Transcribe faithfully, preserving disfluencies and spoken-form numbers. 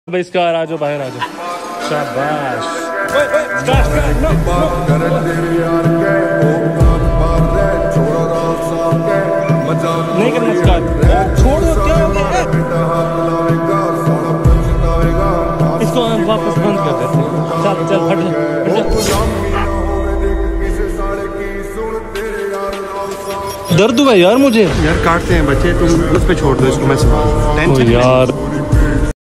भाई इसका आ जाओ, बाहर आ जाओ। शाबाश। नहीं करना स्टार्ट, छोड़ दो। क्या हो गया? इसको वापस बंद कर देते हैं। चल चल हट जा, हट जा। दर्द हुआ यार मुझे। यार काटते हैं बच्चे, तुम उस पे छोड़ दो इसको, मैं संभाल। यार